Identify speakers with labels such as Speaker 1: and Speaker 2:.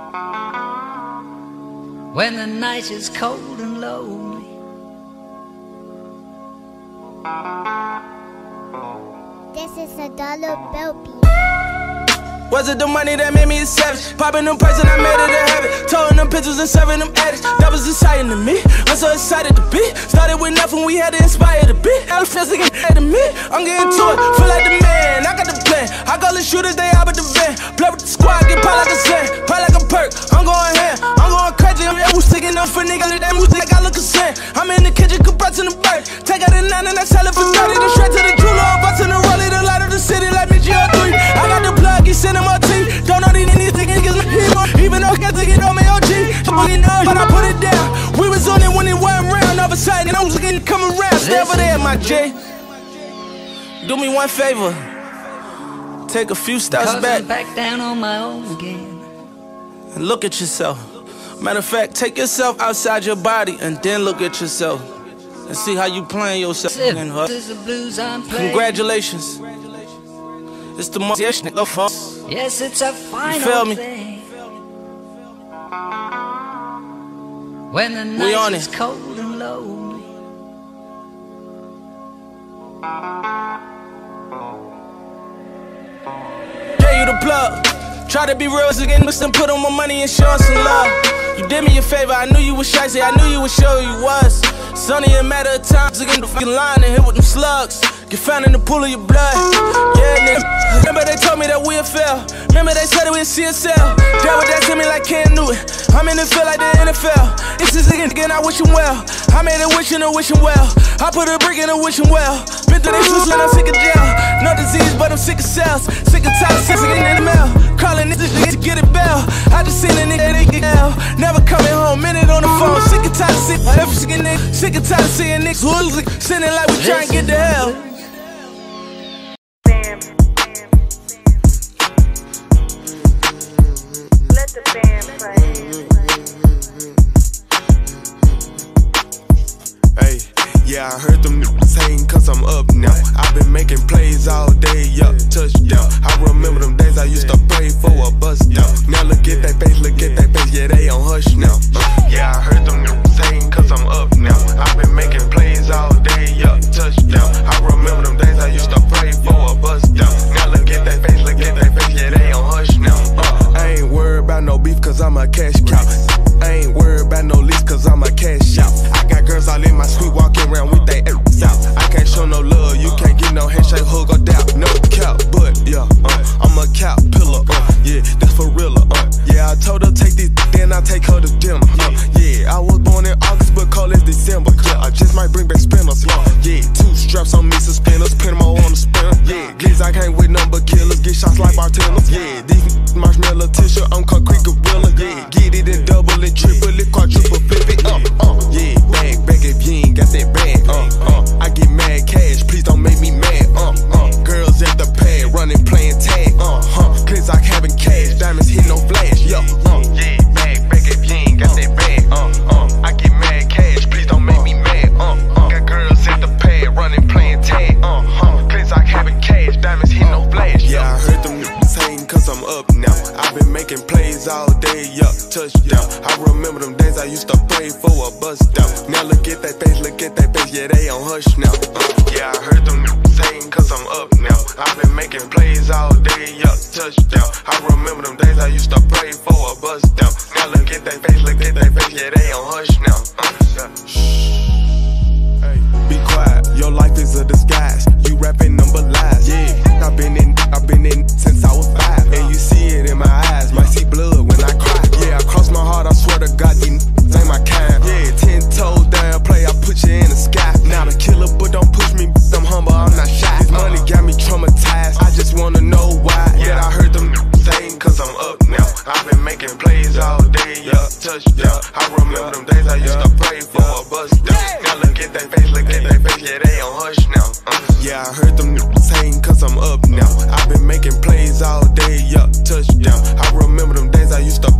Speaker 1: when the night is cold and lonely.
Speaker 2: This is a dollar bill beat.
Speaker 3: Was it the money that made me a savage? Popping them perks and I made it a habit. Towing them pictures and serving them addicts. That was exciting to me. I'm so excited to be. Started with nothing, we had to inspire the beat. All the feels like to me. I'm getting to it, feel like the man. I got the plan. I call the shooters, they out with the van. Play with the squad, get pop like a sand. Pop like a perk, I'm going ham. I'm going crazy, I'm sticking up for niggas. That music, I look a sin. I'm in the kitchen, compressing the bird. Take out the 9 and I sell it for 30. The straight to the jeweler, busting the rollie, the light of the city like me GR3. I got the plug, he sending my team. Don't know these niggas, even though I got to get on my OG. But I put it down. We was on it when it went round. All of a sudden, I was looking to come around. Stay over there, my J. Do me one favor. Take a few steps back.
Speaker 1: I'm back down on my own again.
Speaker 3: And look at yourself. Matter of fact, take yourself outside your body and then look at yourself. And see how you playing yourself.
Speaker 1: This is the blues I'm playing.
Speaker 3: Congratulations. It's the most yes,
Speaker 1: it's a final thing. When the night is cold and lonely.
Speaker 3: Gave you the plug. Try to be real again, but still put on my money and show some love. You did me a favor, I knew you was shicey, I knew you would show you was. It's only a matter of time to get the fucking line and hit with them slugs. Get found in the pool of your blood. Yeah, nigga. Remember they told me that we'll fail. Remember they said it was CSL. That was that to me like Cam Newton. I'm in the field like the NFL. This is again, I wish him well. I made a wish and a wishing well. I put a brick in a wishing well. Been through these and I'm sick of jail. No disease, but I'm sick of cells. Sick of tired, sick of getting in the mail. Calling this nigga to get it bail. I just seen a nigga that get hell. Never coming home, minute on the phone. Sick of tired of seeing niggas. Sick of tired of seeing niggas sending like we trying to get to hell.
Speaker 4: Let the band play.
Speaker 5: Hey, yeah, I heard them saying cause I'm up now. I've been making plays all day, yup, touchdown. I remember them days I used to pray for a bust down. Now look at that face, yeah, they on hush now. Yeah, I heard them saying cause I'm up now. I've been making plays all day, yup, touchdown. I remember them days I used to pray for a bust down. Now look at that face, yeah, they on hush now. I ain't worried about no beef cause I'm a cash cow. I ain't worried about no lease cause I'm a cash out. I got girls all in my suite walking around with they ass out. I can't show no love, you can't get no handshake, hug or doubt. No cap, but yeah, I'm a cap pillar, yeah, that's for real, yeah, I told her take this, then I take her to dinner, yeah, I was born in August but cold as December, yeah, I just might bring back spinners, yeah, 2 straps on me, suspenders, pin them all on the spinner, yeah, glitz I can't with none but killers, get shots like bartenders, yeah, these marshmallow tissue, I'm concrete gorilla, yeah, get it in double and triple it, quadruple, flip it, yeah, bag if you ain't got that bag, I get mad cash, please don't make me mad, girls at the pad, running, playing tag, cause I having cash, diamonds hit no flash, yeah, bag if you ain't got that bag, I get mad cash, please don't make me mad, got girls at the pad, running, playing tag, cause I having cash, diamonds hit no flash, yeah, I heard them saying cause I'm up now, I've been making plays all day, yup, touchdown, I remember them days I used to pray for a bust down, now look at that face, yeah, they on hush now, yeah, I heard them saying cause I'm up now, I've been making plays all day, yup, touchdown, I remember them days I used to pray for a bust down, now look at that face, yeah, they on hush now, hey, be quiet, your life is a disguise, you rapping number lies, yeah, I've been in since I was 5, and you see it in my eyes, might see blood when I cry, yeah, I cross my heart, I swear to God, these ain't my kind, yeah, 10 toes down, play, I put you in the sky, not a killer, but don't push me, I'm humble, I'm not shy, this money got me traumatized, I just wanna know why, yeah, I heard them saying cause I'm up now, I've been making plays all day, yeah, touchdown, I remember them days I used to pray for a bust down, now look at that face, yeah, they on hush now, yeah, I heard them saying cause I'm up now, I've been making plays all day, yeah, touchdown, I remember them days I used to